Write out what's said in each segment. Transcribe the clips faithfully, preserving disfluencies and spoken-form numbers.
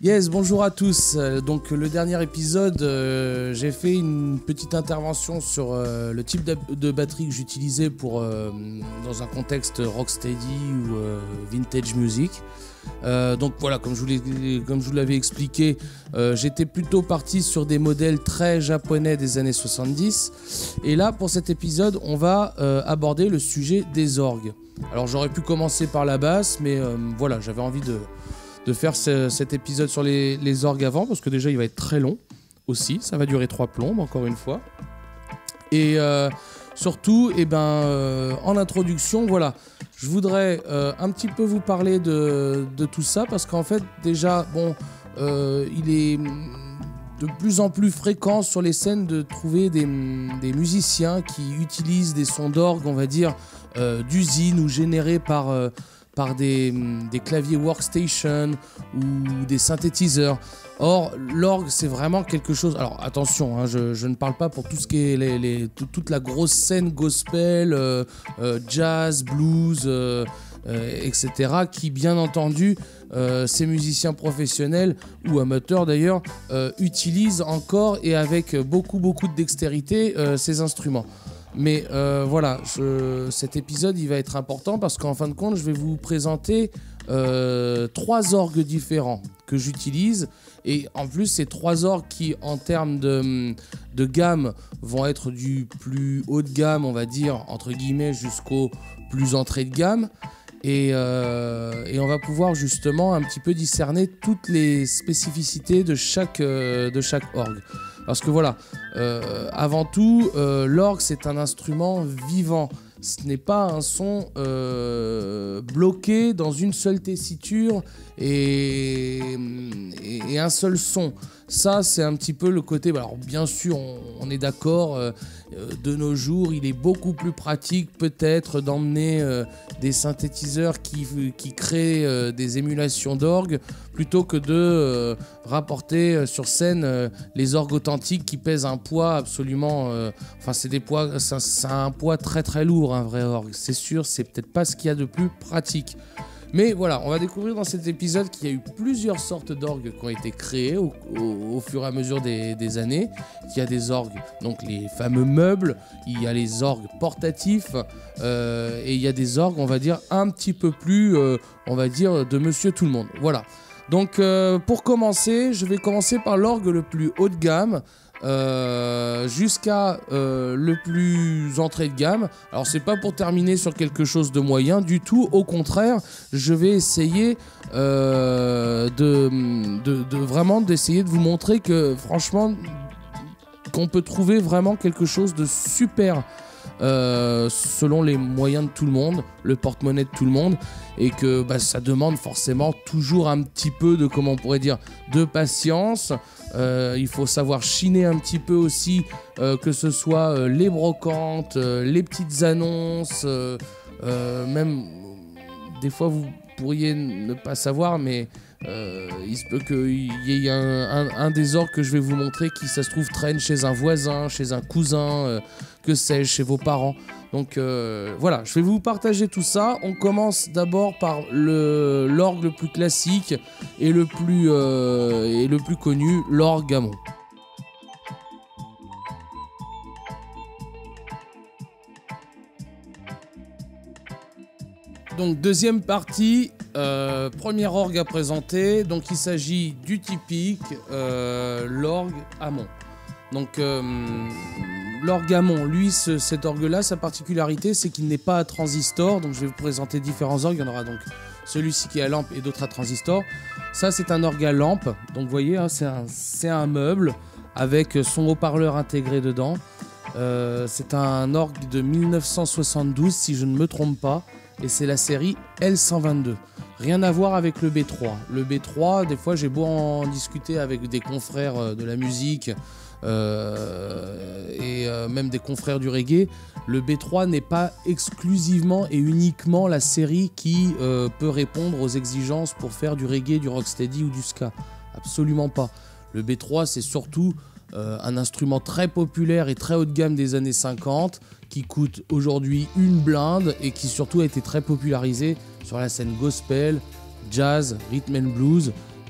Yes, bonjour à tous. Euh, donc le dernier épisode, euh, j'ai fait une petite intervention sur euh, le type de batterie que j'utilisais pour euh, dans un contexte rocksteady ou euh, vintage music. Euh, donc voilà, comme je vous, comme je vous l'avais expliqué, euh, j'étais plutôt parti sur des modèles très japonais des années soixante-dix. Et là, pour cet épisode, on va euh, aborder le sujet des orgues. Alors j'aurais pu commencer par la basse, mais euh, voilà, j'avais envie de... de faire ce, cet épisode sur les, les orgues avant, parce que déjà il va être très long aussi, ça va durer trois plombes encore une fois. Et euh, surtout, eh ben, euh, en introduction, voilà, je voudrais euh, un petit peu vous parler de, de tout ça, parce qu'en fait déjà, bon, euh, il est de plus en plus fréquent sur les scènes de trouver des, des musiciens qui utilisent des sons d'orgue, on va dire, euh, d'usine ou générés par... Euh, par des, des claviers workstation ou des synthétiseurs. Or, l'orgue, c'est vraiment quelque chose... Alors, attention, hein, je, je ne parle pas pour tout ce qui est les, les, tout, toute la grosse scène gospel, euh, euh, jazz, blues, euh, euh, et cetera, qui, bien entendu, euh, ces musiciens professionnels ou amateurs d'ailleurs, euh, utilisent encore et avec beaucoup, beaucoup de dextérité euh, ces instruments. Mais euh, voilà, je, cet épisode il va être important parce qu'en fin de compte, je vais vous présenter euh, trois orgues différents que j'utilise. Et en plus, ces trois orgues qui, en termes de, de gamme, vont être du plus haut de gamme, on va dire, entre guillemets, jusqu'au plus entrée de gamme. Et, euh, et on va pouvoir justement un petit peu discerner toutes les spécificités de chaque, euh, de chaque orgue. Parce que voilà, euh, avant tout, euh, l'orgue c'est un instrument vivant. Ce n'est pas un son euh, bloqué dans une seule tessiture et, et, et un seul son. Ça, c'est un petit peu le côté... Alors bien sûr, on, on est d'accord, euh, de nos jours, il est beaucoup plus pratique peut-être d'emmener euh, des synthétiseurs qui, qui créent euh, des émulations d'orgue plutôt que de euh, rapporter sur scène euh, les orgues authentiques qui pèsent un poids absolument... Euh, enfin, c'est des poids, ça, ça a un poids très très lourd, un vrai orgue. C'est sûr, c'est peut-être pas ce qu'il y a de plus pratique. Mais voilà, on va découvrir dans cet épisode qu'il y a eu plusieurs sortes d'orgues qui ont été créées au, au, au fur et à mesure des, des années. Il y a des orgues, donc les fameux meubles, il y a les orgues portatifs, euh, et il y a des orgues, on va dire, un petit peu plus, euh, on va dire, de monsieur tout le monde. Voilà. Donc euh, pour commencer, je vais commencer par l'orgue le plus haut de gamme, Euh, jusqu'à euh, le plus entrée de gamme. Alors c'est pas pour terminer sur quelque chose de moyen du tout, au contraire, je vais essayer euh, de, de, de vraiment d'essayer de vous montrer que franchement qu'on peut trouver vraiment quelque chose de super euh, selon les moyens de tout le monde, le porte-monnaie de tout le monde, et que bah, ça demande forcément toujours un petit peu de, comment on pourrait dire, de patience. Euh, il faut savoir chiner un petit peu aussi, euh, que ce soit euh, les brocantes, euh, les petites annonces, euh, euh, même des fois vous pourriez ne pas savoir, mais euh, il se peut qu'il y ait un, un, un des orgues que je vais vous montrer qui, ça se trouve, traîne chez un voisin, chez un cousin, euh, que sais-je, chez vos parents. Donc euh, voilà, je vais vous partager tout ça. On commence d'abord par le, l'orgue le plus classique et le plus, euh, et le plus connu, l'orgue Gammon. Donc deuxième partie, euh, premier orgue à présenter. Donc il s'agit du typique euh, l'orgue Hammond. Donc euh, l'orgue Hammond, lui, ce, cet orgue-là, sa particularité, c'est qu'il n'est pas à transistor. Donc je vais vous présenter différents orgues. Il y en aura donc celui-ci qui est à lampe et d'autres à transistor. Ça, c'est un orgue à lampe. Donc vous voyez, hein, c'est un, c'est un meuble avec son haut-parleur intégré dedans. Euh, c'est un orgue de mille neuf cent soixante-douze, si je ne me trompe pas. Et c'est la série L cent vingt-deux. Rien à voir avec le B trois. Le B trois, des fois, j'ai beau en discuter avec des confrères de la musique euh, et euh, même des confrères du reggae. Le B trois n'est pas exclusivement et uniquement la série qui euh, peut répondre aux exigences pour faire du reggae, du rocksteady ou du ska. Absolument pas. Le B trois, c'est surtout euh, un instrument très populaire et très haut de gamme des années cinquante qui coûte aujourd'hui une blinde et qui surtout a été très popularisé sur la scène gospel, jazz, rhythm and blues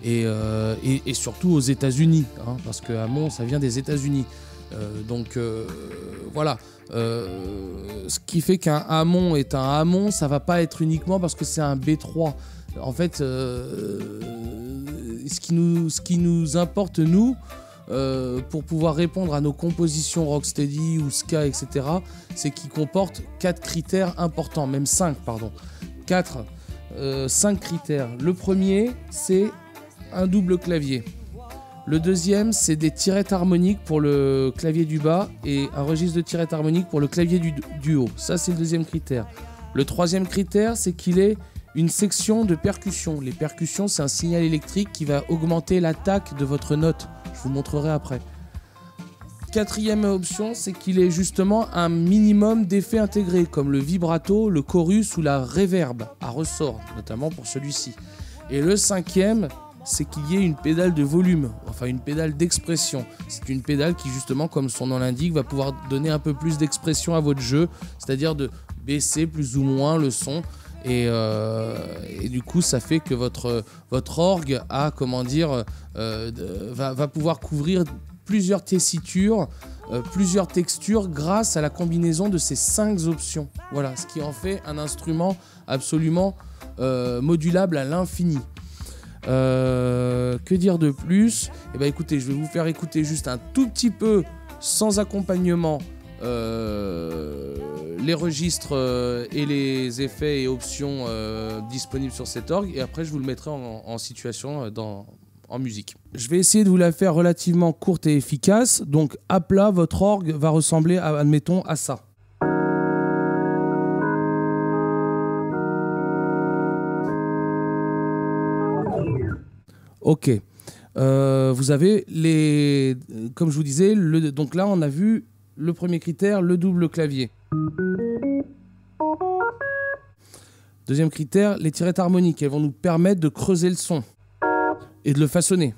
et, euh, et, et surtout aux États-Unis, hein, parce que Hammond, ça vient des États-Unis. Euh, donc euh, voilà. Euh, ce qui fait qu'un Hammond est un Hammond, ça va pas être uniquement parce que c'est un B trois. En fait, euh, ce, qui nous, ce qui nous importe, nous, euh, pour pouvoir répondre à nos compositions rocksteady ou ska, et cetera, c'est qu'il comporte quatre critères importants, même cinq, pardon. quatre, euh, cinq critères. Le premier, c'est un double clavier. Le deuxième, c'est des tirettes harmoniques pour le clavier du bas et un registre de tirettes harmoniques pour le clavier du, du haut. Ça, c'est le deuxième critère. Le troisième critère, c'est qu'il ait une section de percussion. Les percussions, c'est un signal électrique qui va augmenter l'attaque de votre note. Je vous montrerai après. Quatrième option, c'est qu'il ait justement un minimum d'effets intégrés, comme le vibrato, le chorus ou la reverb à ressort, notamment pour celui-ci. Et le cinquième, c'est qu'il y ait une pédale de volume, enfin une pédale d'expression. C'est une pédale qui, justement, comme son nom l'indique, va pouvoir donner un peu plus d'expression à votre jeu, c'est-à-dire de baisser plus ou moins le son. Et, euh, et du coup, ça fait que votre, votre orgue a, comment dire, euh, va, va pouvoir couvrir plusieurs tessitures, euh, plusieurs textures grâce à la combinaison de ces cinq options. Voilà, ce qui en fait un instrument absolument euh, modulable à l'infini. Euh, que dire de plus? Eh ben, écoutez, je vais vous faire écouter juste un tout petit peu, sans accompagnement, euh, les registres euh, et les effets et options euh, disponibles sur cet orgue, et après je vous le mettrai en, en situation euh, dans, en musique. Je vais essayer de vous la faire relativement courte et efficace. Donc à plat, votre orgue va ressembler à, admettons, à ça. Ok, euh, vous avez les, comme je vous disais, le, donc là on a vu le premier critère, le double clavier. Deuxième critère, les tirettes harmoniques, elles vont nous permettre de creuser le son et de le façonner.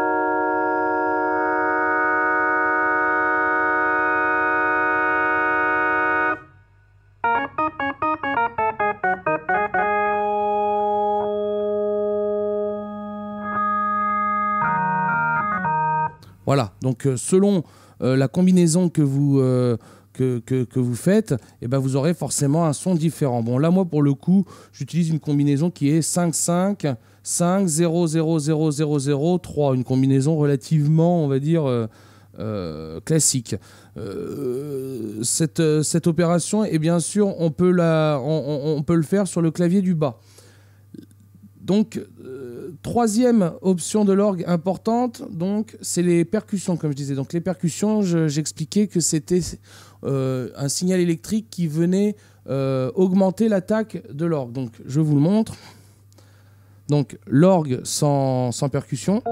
Voilà, donc euh, selon euh, la combinaison que vous, euh, que, que, que vous faites, eh ben, vous aurez forcément un son différent. Bon, là, moi, pour le coup, j'utilise une combinaison qui est cinq cinq, cinq, zéro, zéro, zéro, zéro, zéro, trois. Une combinaison relativement, on va dire, euh, euh, classique. Euh, cette, cette opération, et bien sûr, on peut, la, on, on peut le faire sur le clavier du bas. Donc, euh, troisième option de l'orgue importante, donc, c'est les percussions, comme je disais. Donc, les percussions, je, j'expliquais que c'était euh, un signal électrique qui venait euh, augmenter l'attaque de l'orgue. Donc, je vous le montre. Donc, l'orgue sans, sans percussion.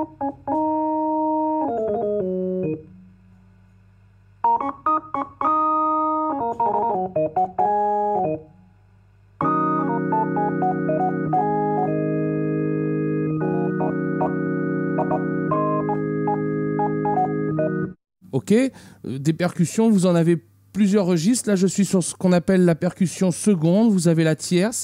Ok, des percussions, vous en avez plusieurs registres. Là, je suis sur ce qu'on appelle la percussion seconde. Vous avez la tierce.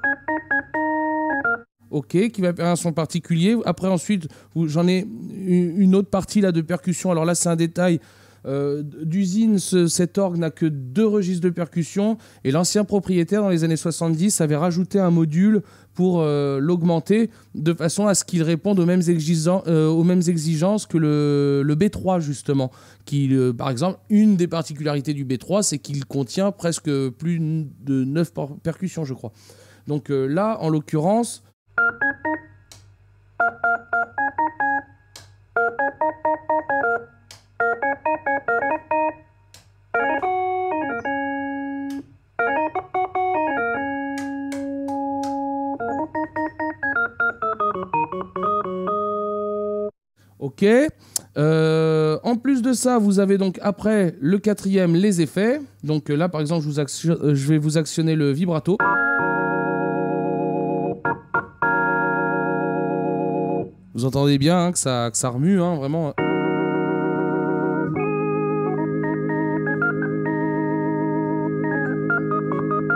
Ok, qui va faire un son particulier. Après, ensuite, j'en ai une autre partie là de percussion. Alors là, c'est un détail. Euh, d'usine, ce, cet orgue n'a que deux registres de percussion, et l'ancien propriétaire dans les années soixante-dix avait rajouté un module pour euh, l'augmenter de façon à ce qu'il réponde aux mêmes, exigeants, euh, aux mêmes exigences que le, le B trois, justement, qui, euh, par exemple, une des particularités du B trois, c'est qu'il contient presque plus de neuf percussions, je crois. Donc euh, là, en l'occurrence, ok. Euh, en plus de ça, vous avez donc après le quatrième, les effets. Donc là, par exemple, je, vous action... je vais vous actionner le vibrato. Vous entendez bien hein, que, ça, que ça remue, hein, vraiment.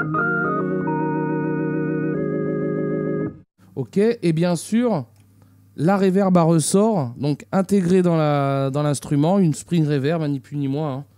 Ok, et bien sûr, la reverb à ressort, donc intégrée dans la, dans l'instrument, une spring reverb, ni plus ni moins. Hein.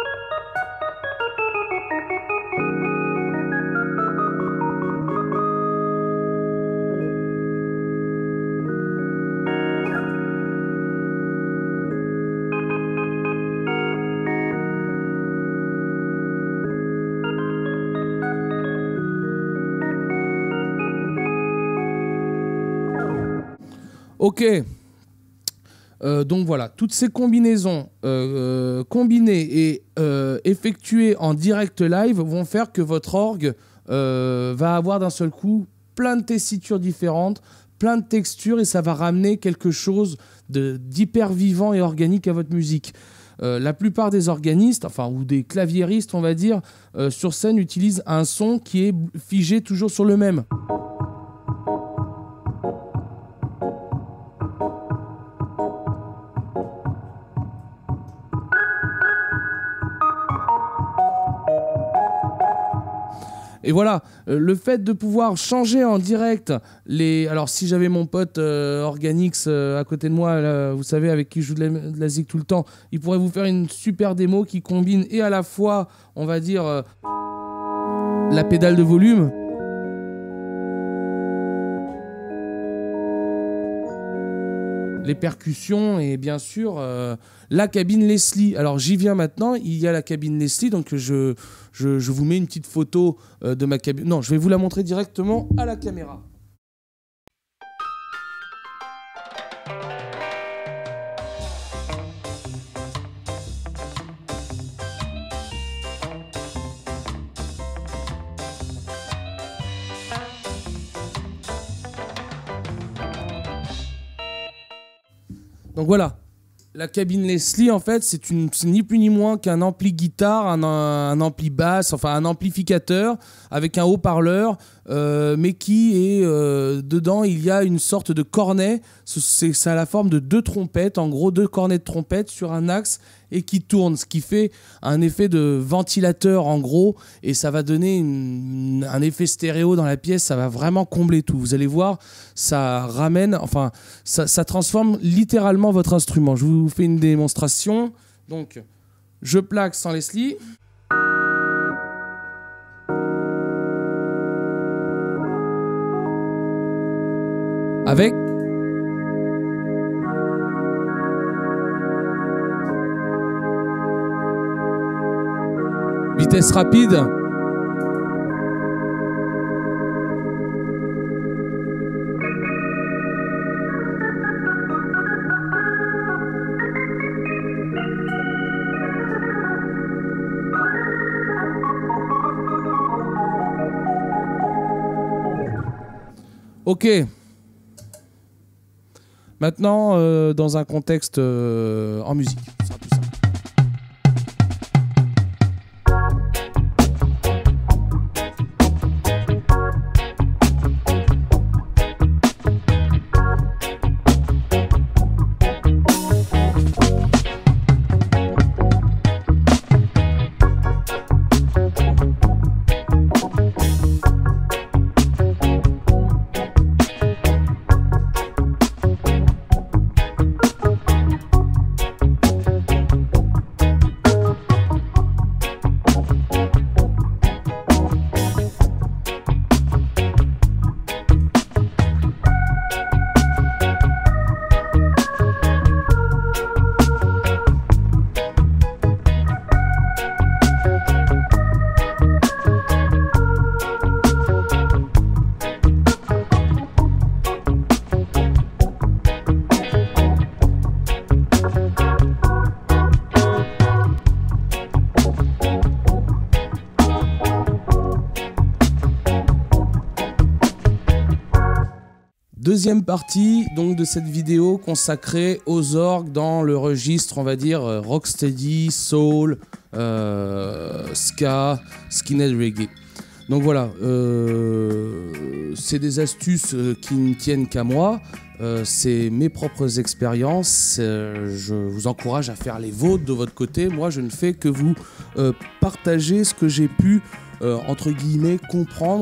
Ok, euh, donc voilà, toutes ces combinaisons euh, euh, combinées et euh, effectuées en direct live vont faire que votre orgue euh, va avoir d'un seul coup plein de tessitures différentes, plein de textures et ça va ramener quelque chose d'hyper vivant et organique à votre musique. Euh, la plupart des organistes, enfin ou des claviéristes on va dire, euh, sur scène utilisent un son qui est figé toujours sur le même. Et voilà, euh, le fait de pouvoir changer en direct les... Alors si j'avais mon pote euh, Organix euh, à côté de moi, là, vous savez, avec qui je joue de la, de la zig tout le temps, il pourrait vous faire une super démo qui combine et à la fois, on va dire, euh, la pédale de volume, les percussions et bien sûr euh, la cabine Leslie. Alors j'y viens maintenant, il y a la cabine Leslie, donc je, je, je vous mets une petite photo euh, de ma cabine. Non, je vais vous la montrer directement à la caméra. Donc voilà, la cabine Leslie, en fait, c'est ni plus ni moins qu'un ampli guitare, un, un ampli basse, enfin un amplificateur avec un haut-parleur, euh, mais qui est euh, dedans, il y a une sorte de cornet. C'est ça a la forme de deux trompettes, en gros deux cornets de trompettes sur un axe et qui tournent, ce qui fait un effet de ventilateur en gros, et ça va donner une, un effet stéréo dans la pièce, ça va vraiment combler tout. Vous allez voir, ça ramène, enfin, ça, ça transforme littéralement votre instrument. Je vous fais une démonstration. Donc, je plaque sans Leslie. Avec vitesse rapide. Ok. Maintenant, euh, dans un contexte euh, en musique. Ça sera plus simple. Deuxième partie donc de cette vidéo consacrée aux orgues dans le registre, on va dire, rocksteady, soul, euh, ska, skinhead reggae. Donc voilà, euh, c'est des astuces qui ne tiennent qu'à moi, euh, c'est mes propres expériences, euh, je vous encourage à faire les vôtres de votre côté. Moi je ne fais que vous euh, partager ce que j'ai pu, euh, entre guillemets, comprendre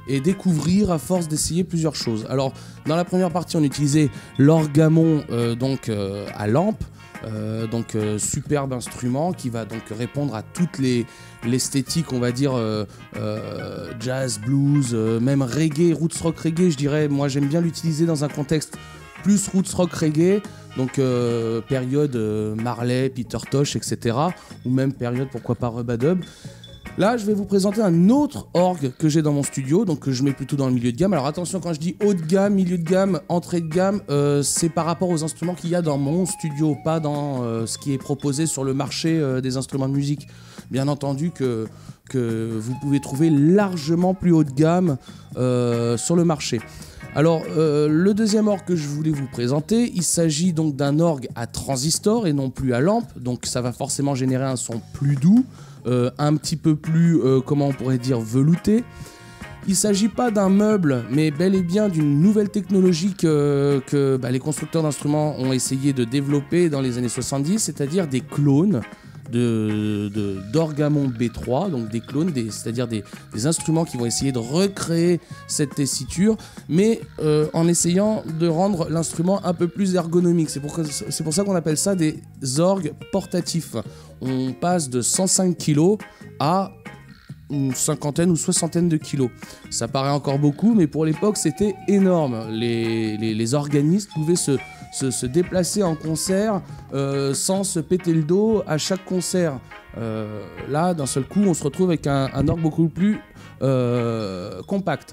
et découvrir à force d'essayer plusieurs choses. Alors, dans la première partie, on utilisait l'orgamon euh, donc euh, à lampe. Euh, donc euh, superbe instrument qui va donc répondre à toutes les l'esthétique, on va dire euh, euh, jazz, blues, euh, même reggae, roots rock reggae, je dirais. Moi j'aime bien l'utiliser dans un contexte plus roots rock reggae, donc euh, période euh, Marley, Peter Tosh, et cetera. Ou même période pourquoi pas Rubadub. Là, je vais vous présenter un autre orgue que j'ai dans mon studio, donc que je mets plutôt dans le milieu de gamme. Alors attention, quand je dis haut de gamme, milieu de gamme, entrée de gamme, euh, c'est par rapport aux instruments qu'il y a dans mon studio, pas dans euh, ce qui est proposé sur le marché euh, des instruments de musique. Bien entendu que, que vous pouvez trouver largement plus haut de gamme euh, sur le marché. Alors, euh, le deuxième orgue que je voulais vous présenter, il s'agit donc d'un orgue à transistor et non plus à lampe, donc ça va forcément générer un son plus doux, Euh, un petit peu plus, euh, comment on pourrait dire, velouté. Il ne s'agit pas d'un meuble, mais bel et bien d'une nouvelle technologie que, que bah, les constructeurs d'instruments ont essayé de développer dans les années soixante-dix, c'est-à-dire des clones de, de, d'orgamon B trois, donc des clones, des, c'est-à-dire des, des instruments qui vont essayer de recréer cette tessiture, mais euh, en essayant de rendre l'instrument un peu plus ergonomique. C'est pour, c'est pour ça qu'on appelle ça des orgues portatifs. On passe de cent cinq kilos à une cinquantaine ou soixantaine de kilos. Ça paraît encore beaucoup, mais pour l'époque, c'était énorme. Les, les, les organistes pouvaient se, se, se déplacer en concert euh, sans se péter le dos à chaque concert. Euh, là, d'un seul coup, on se retrouve avec un, un orgue beaucoup plus euh, compact.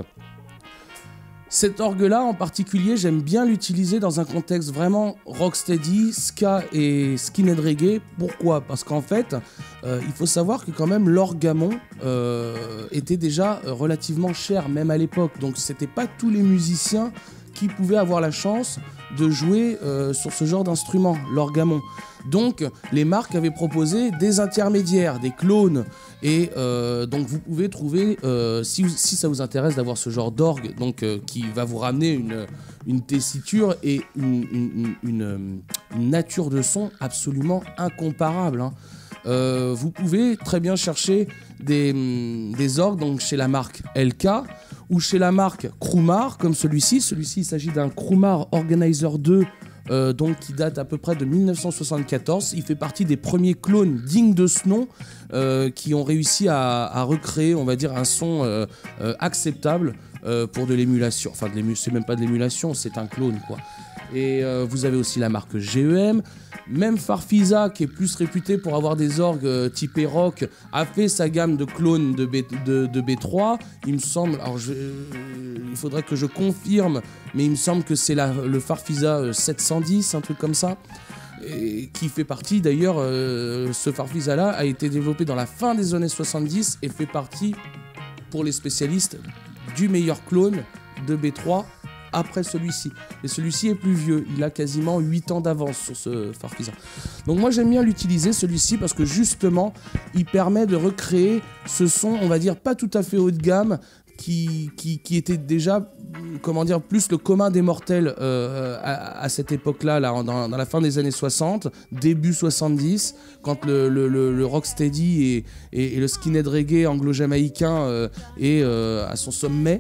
Cet orgue-là, en particulier, j'aime bien l'utiliser dans un contexte vraiment rocksteady, ska et skinhead reggae. Pourquoi ? Parce qu'en fait, euh, il faut savoir que quand même l'orgamon euh, était déjà relativement cher, même à l'époque. Donc c'était pas tous les musiciens qui pouvaient avoir la chance de jouer euh, sur ce genre d'instrument, l'orgamon. Donc les marques avaient proposé des intermédiaires, des clones, et euh, donc vous pouvez trouver, euh, si, si ça vous intéresse d'avoir ce genre d'orgue, donc euh, qui va vous ramener une, une tessiture et une, une, une, une nature de son absolument incomparable, hein. Euh, vous pouvez très bien chercher des, des orgues donc chez la marque L K ou chez la marque Crumar, comme celui-ci. Celui-ci, il s'agit d'un Crumar Organizer deux, euh, donc, qui date à peu près de mille neuf cent soixante-quatorze. Il fait partie des premiers clones dignes de ce nom euh, qui ont réussi à, à recréer, on va dire, un son euh, euh, acceptable euh, pour de l'émulation. Enfin, de l'ému- c'est même pas de l'émulation, c'est un clone, quoi. Et euh, vous avez aussi la marque G E M. Même Farfisa, qui est plus réputé pour avoir des orgues euh, typés rock, a fait sa gamme de clones de, B, de, de B trois. Il me semble, alors je, euh, il faudrait que je confirme, mais il me semble que c'est la, le Farfisa euh, sept cent dix, un truc comme ça. Et qui fait partie d'ailleurs, euh, ce Farfisa-là a été développé dans la fin des années soixante-dix et fait partie, pour les spécialistes, du meilleur clone de B trois après celui-ci. Et celui-ci est plus vieux, il a quasiment huit ans d'avance sur ce Farfisa. Donc moi j'aime bien l'utiliser celui-ci parce que justement il permet de recréer ce son, on va dire pas tout à fait haut de gamme, qui, qui, qui était déjà, comment dire, plus le commun des mortels euh, à, à cette époque-là, là, dans, dans la fin des années soixante, début soixante-dix, quand le, le, le, le rocksteady et, et, et le skinhead reggae anglo-jamaïcain euh, est euh, à son sommet.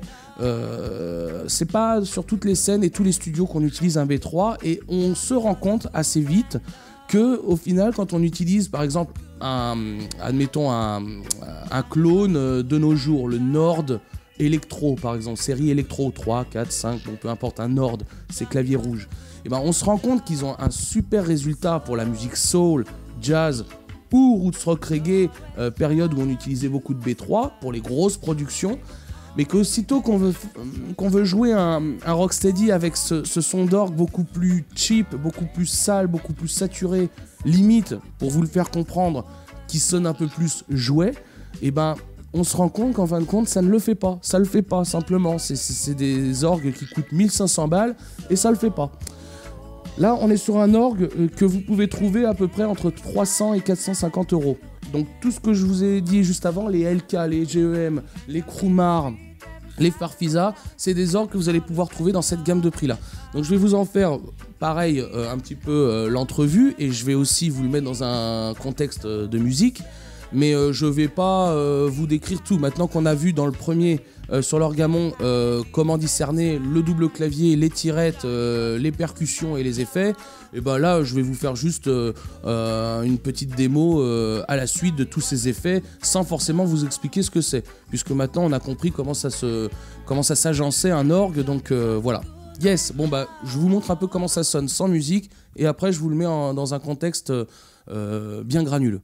Euh, c'est pas sur toutes les scènes et tous les studios qu'on utilise un B trois, et on se rend compte assez vite que au final, quand on utilise par exemple un, admettons un, un clone de nos jours, le Nord Electro par exemple, série Electro trois, quatre, cinq, bon, peu importe, un Nord, c'est clavier rouge, et ben on se rend compte qu'ils ont un super résultat pour la musique soul, jazz ou roots rock reggae, euh, période où on utilisait beaucoup de B trois pour les grosses productions. Mais qu'aussitôt qu'on veut, qu'on veut jouer un, un rocksteady avec ce, ce son d'orgue beaucoup plus cheap, beaucoup plus sale, beaucoup plus saturé, limite, pour vous le faire comprendre, qui sonne un peu plus jouet, et ben on se rend compte qu'en fin de compte, ça ne le fait pas. Ça le fait pas, simplement. C'est, c'est, c'est des orgues qui coûtent mille cinq cents balles, et ça le fait pas. Là, on est sur un orgue que vous pouvez trouver à peu près entre trois cents et quatre cent cinquante euros. Donc tout ce que je vous ai dit juste avant, les L K, les G E M, les Crumar, les Farfisa, c'est des orgues que vous allez pouvoir trouver dans cette gamme de prix-là. Donc je vais vous en faire, pareil, euh, un petit peu euh, l'entrevue, et je vais aussi vous le mettre dans un contexte euh, de musique. Mais euh, je ne vais pas euh, vous décrire tout. Maintenant qu'on a vu dans le premier euh, sur l'orgamon euh, comment discerner le double clavier, les tirettes, euh, les percussions et les effets, et ben là je vais vous faire juste euh, euh, une petite démo euh, à la suite de tous ces effets sans forcément vous expliquer ce que c'est, puisque maintenant on a compris comment ça se comment ça s'agençait un orgue, donc euh, voilà. Yes, bon bah je vous montre un peu comment ça sonne sans musique et après je vous le mets en, dans un contexte euh, bien granuleux.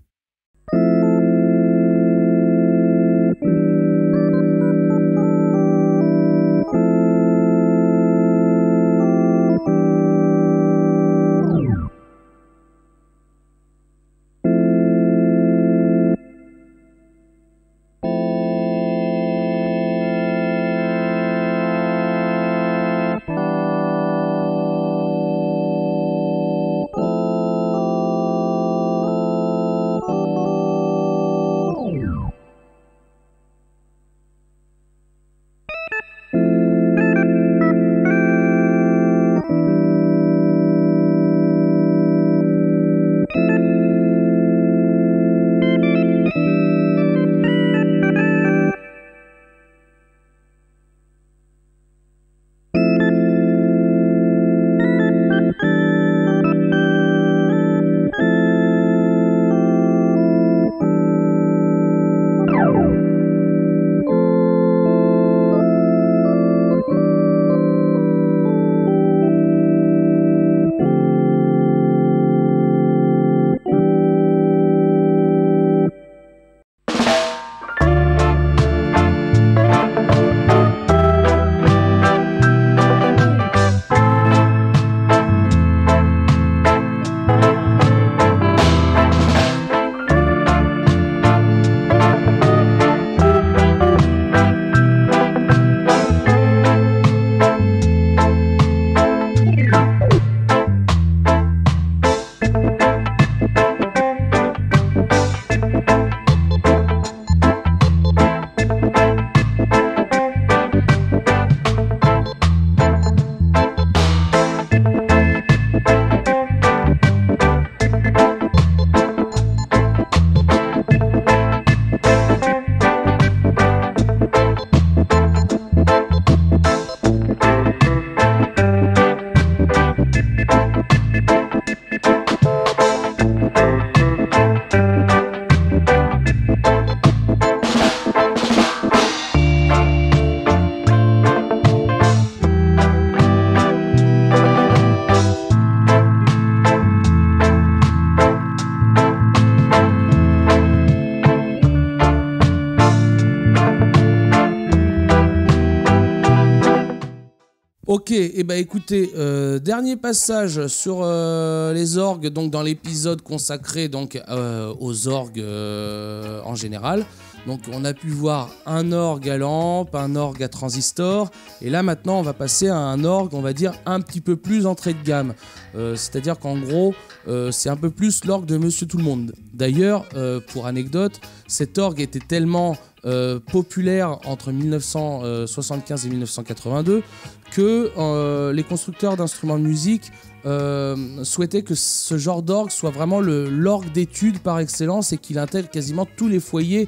Ok, et eh bah écoutez, euh, dernier passage sur euh, les orgues, donc dans l'épisode consacré donc euh, aux orgues euh, en général. Donc on a pu voir un orgue à lampe, un orgue à transistor, et là maintenant on va passer à un orgue, on va dire un petit peu plus entrée de gamme. Euh, C'est-à-dire qu'en gros, euh, c'est un peu plus l'orgue de Monsieur Tout-le-Monde. D'ailleurs, euh, pour anecdote, cet orgue était tellement euh, populaire entre mille neuf cent soixante-quinze et mille neuf cent quatre-vingt-deux que euh, les constructeurs d'instruments de musique euh, souhaitaient que ce genre d'orgue soit vraiment le l'orgue d'étude par excellence et qu'il intègre quasiment tous les foyers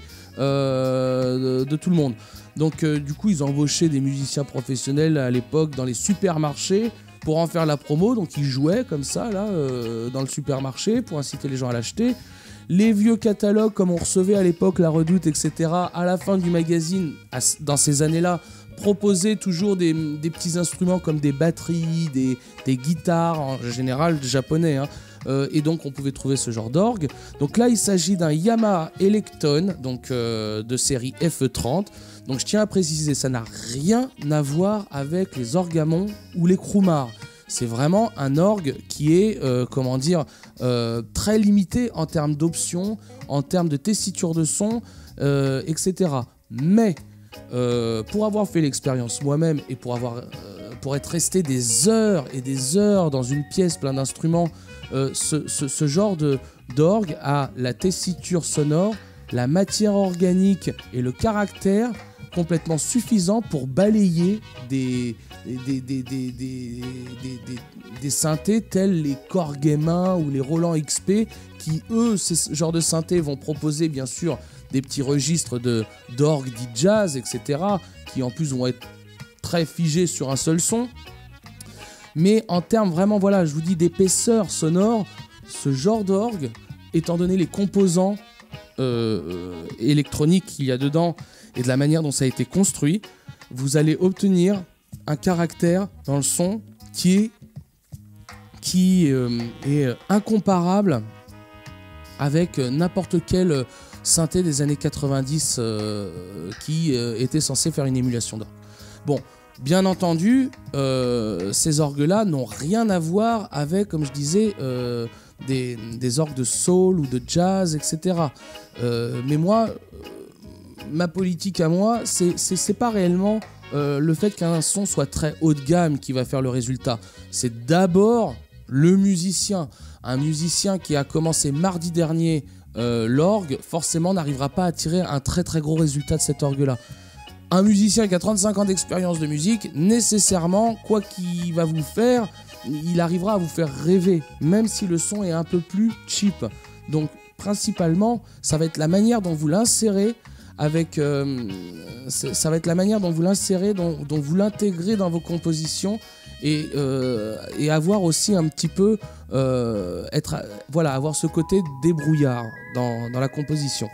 euh, de, de tout le monde. Donc euh, du coup ils ont embauché des musiciens professionnels à l'époque dans les supermarchés pour en faire la promo, donc ils jouaient comme ça là euh, dans le supermarché pour inciter les gens à l'acheter. Les vieux catalogues comme on recevait à l'époque La Redoute, et cetera, à la fin du magazine, dans ces années-là, proposaient toujours des, des petits instruments comme des batteries, des, des guitares, en général japonais, hein. Euh, et donc on pouvait trouver ce genre d'orgue. Donc là il s'agit d'un Yamaha Electon, donc euh, de série F E trente. Donc je tiens à préciser, ça n'a rien à voir avec les orgamons ou les crumars. C'est vraiment un orgue qui est, euh, comment dire, euh, très limité en termes d'options, en termes de tessiture de son, euh, et cetera. Mais euh, pour avoir fait l'expérience moi-même et pour avoir, euh, pour être resté des heures et des heures dans une pièce pleine d'instruments, euh, ce, ce, ce genre de d'orgue a la tessiture sonore, la matière organique et le caractère complètement suffisant pour balayer des, des, des, des, des, des, des, des, des synthés tels les Korg M un ou les Roland X P qui, eux, ce genre de synthés vont proposer bien sûr des petits registres de, d'orgue dit jazz, et cetera, qui en plus vont être très figés sur un seul son. Mais en termes vraiment, voilà, je vous dis d'épaisseur sonore, ce genre d'orgue, étant donné les composants euh, électroniques qu'il y a dedans et de la manière dont ça a été construit, vous allez obtenir un caractère dans le son qui est, qui, euh, est incomparable avec n'importe quel synthé des années quatre-vingt-dix euh, qui euh, était censé faire une émulation d'orgue. Bon, bien entendu, euh, ces orgues-là n'ont rien à voir avec, comme je disais, euh, des, des orgues de soul ou de jazz, et cetera. Euh, mais moi, euh, ma politique à moi, c'est, c'est, c'est pas réellement euh, le fait qu'un son soit très haut de gamme qui va faire le résultat. C'est d'abord le musicien. Un musicien qui a commencé mardi dernier euh, l'orgue, forcément n'arrivera pas à tirer un très très gros résultat de cet orgue-là. Un musicien qui a trente-cinq ans d'expérience de musique, nécessairement, quoi qu'il va vous faire, il arrivera à vous faire rêver, même si le son est un peu plus cheap. Donc, principalement, ça va être la manière dont vous l'insérez, avec, euh, ça va être la manière dont vous l'insérez, dont, dont vous l'intégrez dans vos compositions, et, euh, et avoir aussi un petit peu, euh, être, voilà, avoir ce côté débrouillard dans, dans la composition.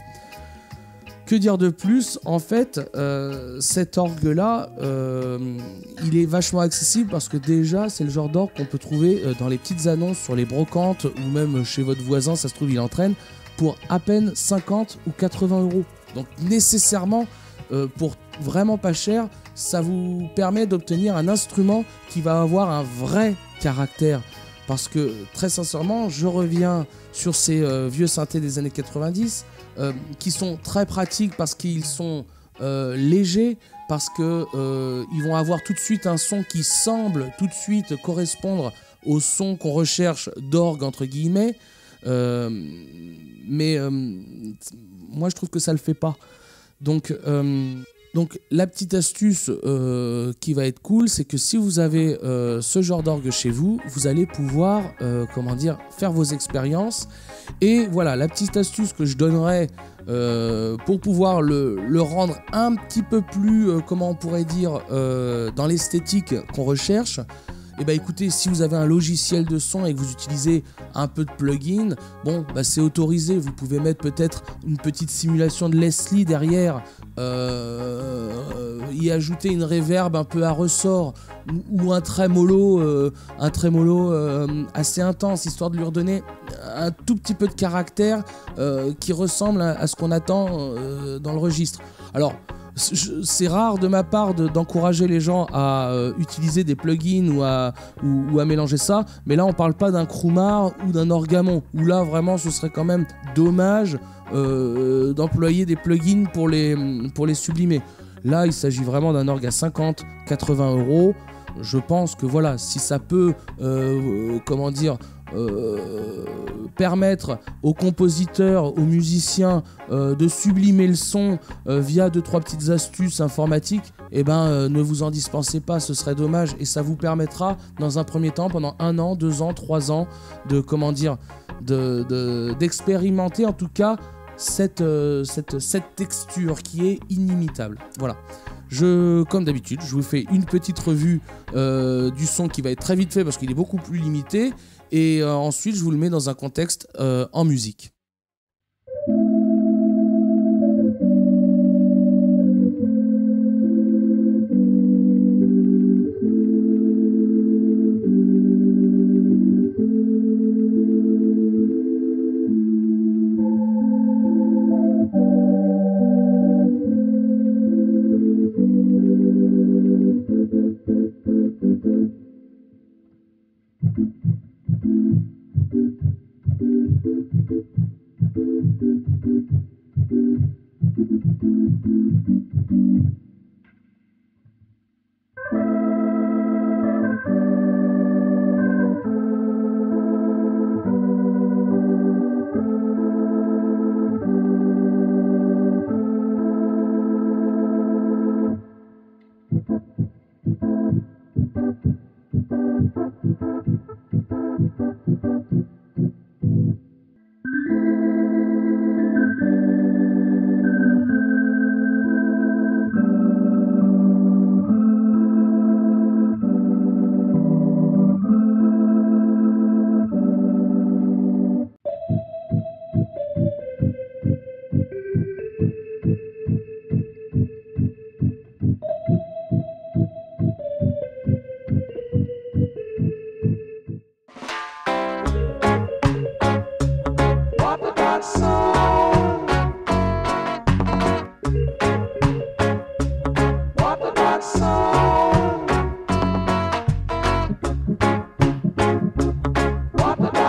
Que dire de plus? En fait, euh, cet orgue-là, euh, il est vachement accessible parce que déjà, c'est le genre d'orgue qu'on peut trouver euh, dans les petites annonces sur les brocantes ou même chez votre voisin, ça se trouve, il entraîne, pour à peine cinquante ou quatre-vingts euros. Donc nécessairement, euh, pour vraiment pas cher, ça vous permet d'obtenir un instrument qui va avoir un vrai caractère. Parce que, très sincèrement, je reviens sur ces euh, vieux synthés des années quatre-vingt-dix, Euh, qui sont très pratiques parce qu'ils sont euh, légers, parce qu'ils euh, vont avoir tout de suite un son qui semble tout de suite correspondre au son qu'on recherche d'orgue entre guillemets, euh, mais euh, moi je trouve que ça le fait pas. Donc, euh, donc la petite astuce euh, qui va être cool, c'est que si vous avez euh, ce genre d'orgue chez vous, vous allez pouvoir euh, comment dire, faire vos expériences. Et voilà, la petite astuce que je donnerais euh, pour pouvoir le, le rendre un petit peu plus, euh, comment on pourrait dire, euh, dans l'esthétique qu'on recherche. Et bah écoutez, si vous avez un logiciel de son et que vous utilisez un peu de plugin, bon, bah c'est autorisé. Vous pouvez mettre peut-être une petite simulation de Leslie derrière, euh, y ajouter une reverb un peu à ressort ou, ou un trémolo, euh, un trémolo euh, assez intense, histoire de lui redonner un tout petit peu de caractère euh, qui ressemble à, à ce qu'on attend euh, dans le registre. Alors, c'est rare de ma part de, d'encourager les gens à euh, utiliser des plugins ou à, ou, ou à mélanger ça, mais là on parle pas d'un Crumar ou d'un Orgamon, où là vraiment ce serait quand même dommage euh, d'employer des plugins pour les, pour les sublimer. Là il s'agit vraiment d'un orgue à cinquante à quatre-vingts euros. Je pense que voilà, si ça peut, euh, comment dire, Euh, permettre aux compositeurs, aux musiciens euh, de sublimer le son euh, via deux trois petites astuces informatiques, et eh ben euh, ne vous en dispensez pas, ce serait dommage, et ça vous permettra dans un premier temps, pendant un an, deux ans, trois ans, de comment dire, de, de, d'expérimenter en tout cas cette, euh, cette, cette texture qui est inimitable. Voilà. Je, comme d'habitude, je vous fais une petite revue euh, du son qui va être très vite fait parce qu'il est beaucoup plus limité. Et euh, ensuite, je vous le mets dans un contexte euh, en musique.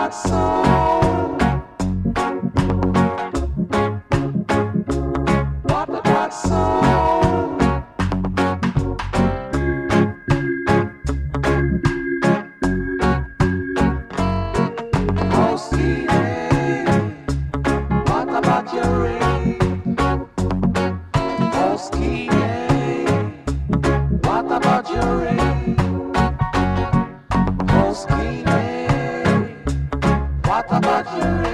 What about you?